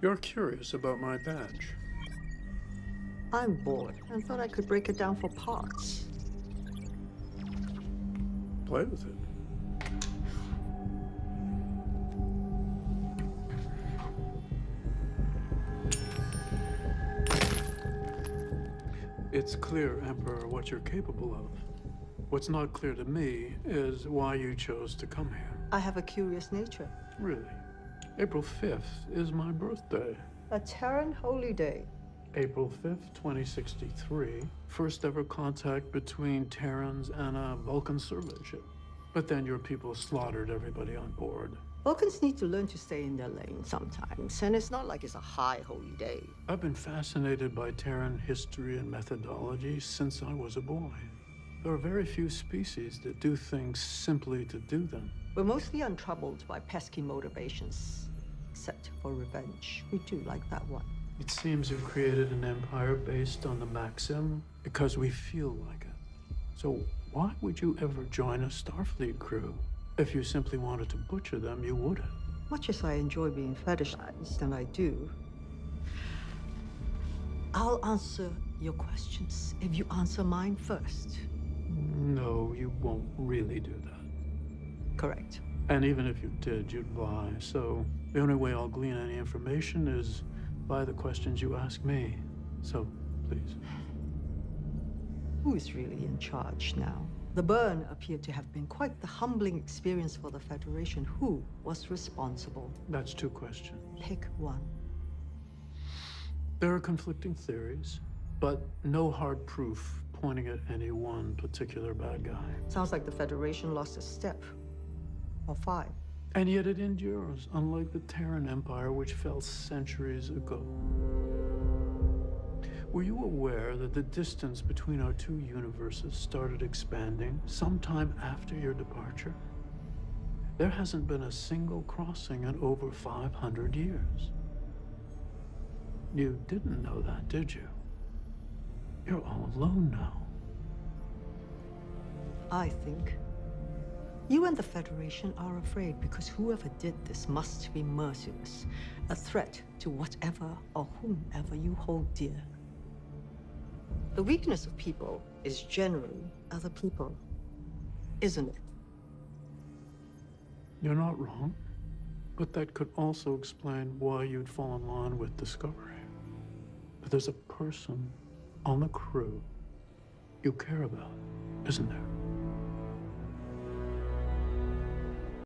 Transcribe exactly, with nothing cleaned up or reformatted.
You're curious about my badge. I'm bored and thought I could break it down for parts. Play with it. It's clear, Emperor, what you're capable of. What's not clear to me is why you chose to come here. I have a curious nature. Really? April fifth is my birthday. A Terran holy day. April fifth, twenty sixty-three. First ever contact between Terrans and a Vulcan survey ship. But then your people slaughtered everybody on board. Vulcans need to learn to stay in their lane sometimes, and it's not like it's a high holy day. I've been fascinated by Terran history and methodology since I was a boy. There are very few species that do things simply to do them. We're mostly untroubled by pesky motivations, except for revenge. We do like that one. It seems you've created an empire based on the Maxim because we feel like it. So why would you ever join a Starfleet crew? If you simply wanted to butcher them, you wouldn't. Much as I enjoy being fetishized, and I do, I'll answer your questions if you answer mine first. No, you won't really do that. Correct. And even if you did, you'd lie. So the only way I'll glean any information is by the questions you ask me. So, please. Who is really in charge now? The burn appeared to have been quite the humbling experience for the Federation. Who was responsible? That's two questions. Pick one. There are conflicting theories, but no hard proof pointing at any one particular bad guy. Sounds like the Federation lost a step. Or five. And yet it endures, unlike the Terran Empire, which fell centuries ago. Were you aware that the distance between our two universes started expanding sometime after your departure? There hasn't been a single crossing in over five hundred years. You didn't know that, did you? You're all alone now. I think you and the Federation are afraid because whoever did this must be merciless, a threat to whatever or whomever you hold dear. The weakness of people is generally other people, isn't it? You're not wrong, but that could also explain why you'd fall in line with Discovery. But there's a person on the crew you care about, isn't there?